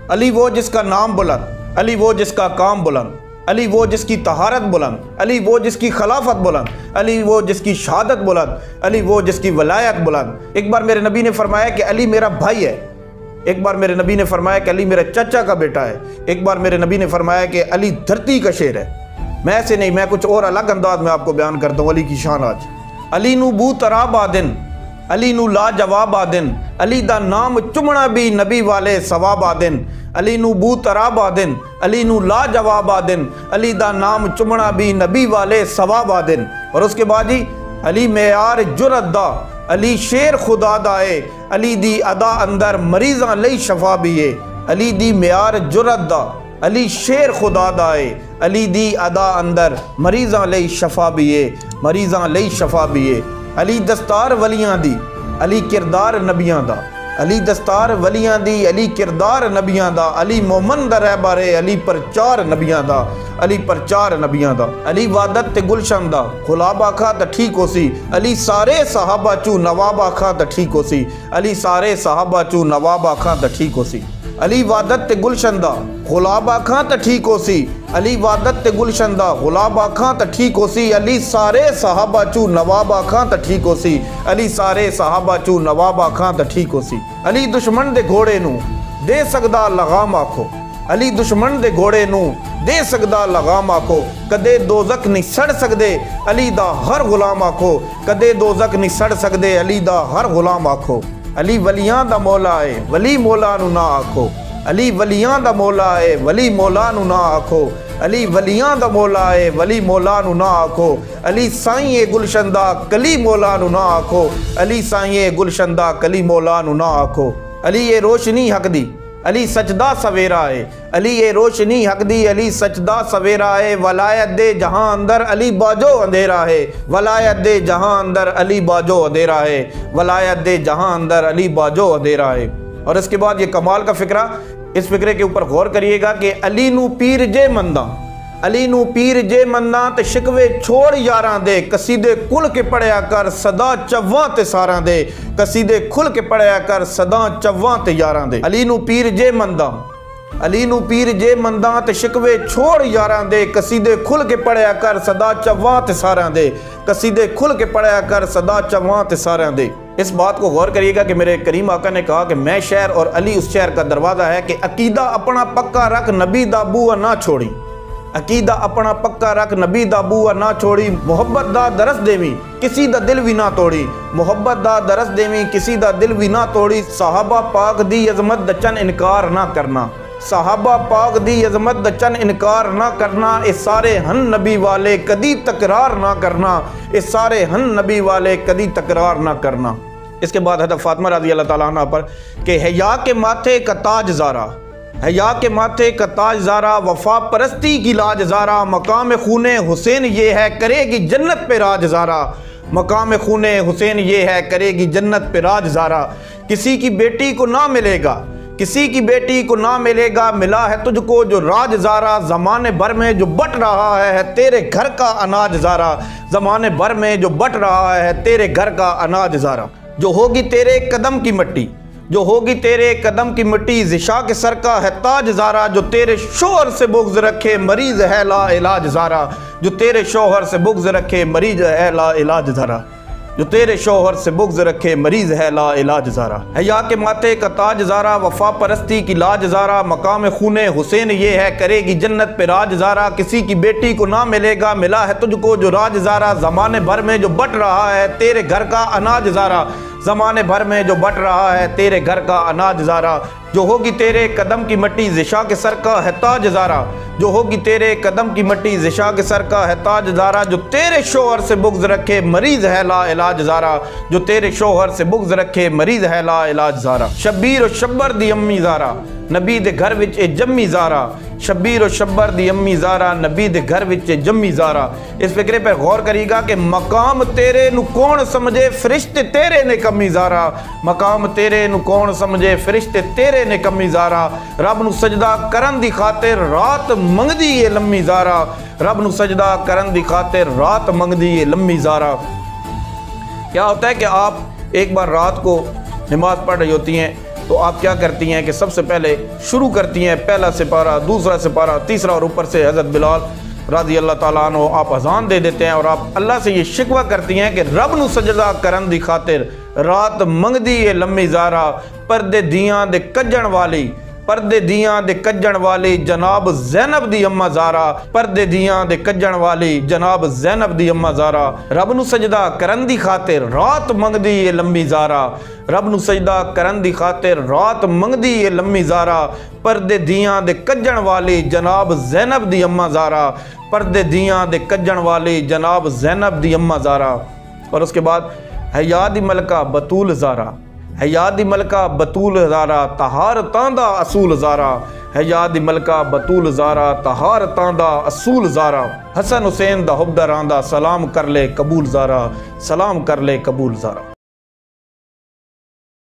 علی وہ جس کا نام بلند، علی وہ جس کا کام بلند، علی وہ جس کی طہارت بلند، علی وہ جس کی خلافت بلند، علی وہ جس کی شہادت بلند، علی وہ جس کی ولایت بلند۔ ایک بار میرے نبی نے فرمایا کہ علی میرا بھائی ہے، ایک بار میرے نبی نے فرمایا کہ علی میرا چچا کا بیٹا ہے، ایک بار میرے نبی نے فرمایا کہ علی دھرتی کا شیر ہے۔ میں ایسے نہیں، میں کچھ اور الگ انداز میں آپ کو بیان کرتا ہوں علی کی شان آج۔ علی نو بو تراب آدن، علی نو لا جواب آدن، علی دا نام چمنا بھی نبی والے ثواب آدن، علی نو بو تراب آدن، علی نو لا جواب آدن، علی دا نام چمنا بھی نبی والے ثواب آدن۔ اور اس کے بعد ہی علی معیار جرت دا، علی شیر خدا دائے، علی دی ادا اندر مریضاں لئی شفا بیے، علی دی معیار جرت دا، علی شیر خدا دائے، علی دی ادا اندر مریضاں لئی شفا بیے، مریضاں لئی شفا بیے۔ علی دستار ولیاں دی، علی کردار نبیاں دا، علی دستار ولیاں دی، علی کردار نبیاں دا، علی مومن دا رہبر علی پرچار نبیاں دا، علی پرچار نبیاں دا۔ علی وادت تے گلشن دا، غلاب آکھا تے ٹھیک ہو سی، علی سارے صحابہ چو نواب آکھا تے ٹھیک ہو سی، علی سارے صحابہ چو نواب آکھا تے ٹھیک ہو سی۔ علی وادت تے گلشن دا، غلاب آکھاں تے ٹھیک ہو سی، علی وادت تے گلشن دا، غلاب آکھاں تے ٹھیک ہو سی، علی سارے صحابہ چو نواب آکھاں تے ٹھیک ہو سی، علی سارے صحابہ چو نواب آکھاں تے ٹھیک ہو سی۔ علی دشمن دے گھوڑے نو دے سکدا لغام آکھو، علی دشمن دے گھوڑے نو دے سکدا لغام آکھو، کدے دوزخ نہیں سڑ سکدے علی دا ہر غلام آکھو، کدے دوزخ نہیں سڑ سکدے علی دا ہر غلام آکھو۔ علی ولیاں دا مولا ہے ولی مولا نو نہ آکھو، علی ولیاں دا مولا ہے ولی مولا نو نہ آکھو، علی ولیاں دا مولا ہے ولی مولا نو نہ آکھو، علی سائیں گلشن دا کلی مولا نو نہ آکھو، علی سائیں گلشن دا کلی مولا نو نہ آکھو۔ علی یہ روشنی حق دی، علی سجدہ سویرا ہے، علی یہ روشنی حق دی، علی سجدہ سویرا ہے، ولایت دے جہاں اندر علی باجو اندھیرا ہے، ولایت دے جہاں اندر علی باجو اندھیرا ہے، ولایت دے جہاں اندر علی باجو اندھیرا ہے۔ اور اس کے بعد یہ کمال کا فقرہ، اس فقرے کے اوپر غور کریے گا کہ علی نو پیر جے منداں، علی نو پیر جے منداں تے شکوے چھوڑ یاراں دے، قصیدے کھل کے پڑھیا کر صدا چواں تے ساراں دے، قصیدے کھل کے پڑھیا کر صدا چواں تے یاراں دے۔ علی نو پیر جے منداں، علی نو پیر جے منداں تے شکوے چھوڑ یاراں دے، قصیدے کھل کے پڑھیا کر صدا چواں تے ساراں دے، قصیدے کھل کے پڑھیا کر صدا چواں تے ساراں دے۔ اس بات کو غور کریے گا کہ میرے کریم آقا نے کہا کہ میں شہر اور علی اس شہر کا دروازہ ہے، کہ عقیدہ اپنا پکا رکھ نبی دا بوا نہ چھوڑی، عقیدہ اپنا پکا رکھ نبی دا بوا نہ چھوڑی، محبت دا درس دیویں کسی دا دل بھی نہ توڑی، محبت دا درس دیویں کسی دا دل بھی نہ توڑی، صحابہ پاک دی عظمت دا چن انکار نہ کرنا، صحابہ پاک دی عظمت دا چن انکار نہ کرنا، اس سارے ہن نبی والے کدی تکرار نہ کرنا، اس سارے ہن نبی والے کدی تکرار نہ کرنا۔ اس کے بعد حضرت فاطمہ رضی اللہ تعالیٰ عنہ پر کہ حیا کے ماتھے کا تاج زارا، حیا کے ماتھے کا تاج زارا، وفا پرستی کی لاج زارا، مقام خون حسین یہ ہے کرے گی جنت پہ راج زارا، مقام خون حسین یہ ہے کرے گی جنت پہ راج زارا۔ کسی کی بیٹی کو نہ ملے گا، کسی کی بیٹی کو نہ ملے گا، ملا ہے تجھ کو جو راج زارا، زمانے بھر میں جو بٹ رہا ہے تیرے گھر کا اناج زارا، زمانے بھر میں جو بٹ رہا ہے تیرے گھر کا اناج زارا۔ جو ہوگی تیرے قدم کی مٹی، جو ہوگی تیرے قدم کی مٹی، ذشا کے سر کا ہے تاج زارا، جو تیرے شوہر سے بغض رکھے مریض ہے لا علاج زارا، جو تیرے شوہر سے بغض رکھے مریض ہے لا علاج زارا، جو تیرے شوہر سے بغض رکھے مریض ہے لا علاج زارا۔ حیا کے ماتھے کا تاج زارا، وفا پرستی کی لاج زارا، مقام خون حسین یہ ہے کرے گی جنت پہ راج زارا۔ کسی کی بیٹی کو نہ ملے گا، ملا ہے تجھ کو جو راج زارا، زمانے بھر میں جو بٹ رہا ہے تیرے گھر کا اناج زارا، زمانے بھر میں جو بٹ رہا ہے تیرے گھر کا اناج زارا۔ جو ہوگی تیرے قدم کی مٹی، ذشا کے سر کا ہے تاج زارا، جو ہوگی تیرے قدم کی مٹی، ذشا کے سر کا ہے تاج زارا، جو تیرے شوہر سے بغض رکھے مریض ہے لا علاج زارا، جو تیرے شوہر سے بغض رکھے مریض ہے لا علاج زارا۔ شبیر و شبر دی امی زارا، نبی دے گھر وچ جمی زارا، شبیر و شبر دی امی زارا، نبی دے گھر وچ جمی زارا۔ اس فکرے پر غور کریے گا کہ مقام تیرے نو کون سمجھے فرشتے تیرے نے کمی زارا، مقام تیرے نو کون سمجھے فرشتے تیرے نے کمی زارا۔ رب نو سجدہ کرن دی خاطر رات منگدی ہے لمبی زارا، رب نو سجدہ کرن دی خاطر رات منگدی ہے لمبی زارا۔ کیا ہوتا ہے کہ آپ ایک بار رات کو نماز پڑھ رہی ہوتی ہیں تو آپ کیا کرتی ہیں کہ سب سے پہلے شروع کرتی ہیں پہلا سپارہ، دوسرا سپارہ، تیسرا، اور اوپر سے حضرت بلال رضی اللہ تعالیٰ عنہ آپ اذان دے دیتے ہیں، اور آپ اللہ سے یہ شکوہ کرتی ہیں کہ رب نو سجدہ کرن دی خاطر رات منگ دی اے لمبی زارا، پردے دیاں دے کجن والی، پردے دیاں دے کجن والی جناب زینب دی اماں زارا، پردے دیاں دے کجن والی جناب زینب دی اماں زارا، رب نو سجدہ کرن دی خاطر رات منگ دی اے لمبی زارا، رب نو سجدہ کرن دی خاطر رات منگ دی اے لمبی زارا، پردے دیاں دے کجن والی جناب زینب دی اماں زارا، پردے دیاں دے کجن والی جناب زینب دی اماں زارا۔ اور اس کے بعد حیا دی ملکہ بطول زارا، حیا دی ملکہ بطول زارا، طہارتاں دا اصول زارا، حیا دی ملکہ بطول زارا، طہارتاں دا اصول زارا، حسن حسین دا حب دا راندا، سلام کر لے قبول زارا، سلام کر لے قبول زارا۔